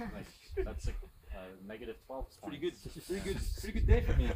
Nice. That's a negative 12 points. Pretty good. Pretty good day for me.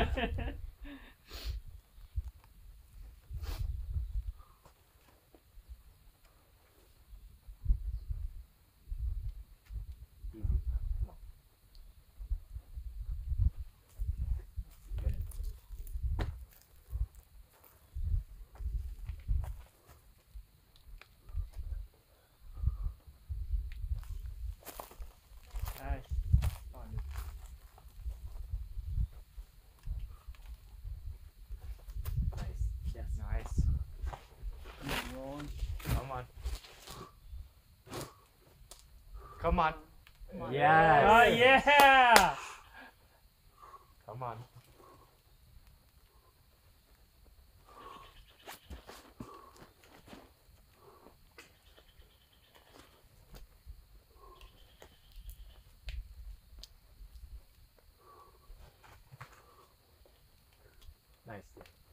Nice. Come on. Come on. Yes. Oh, yeah! Come on. Nice.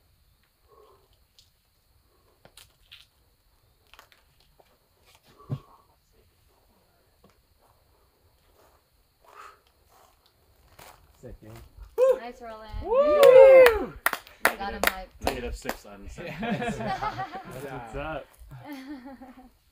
Sick, man. Nice rolling. Woo! Got him hyped. Negative 6 on 7. What's up?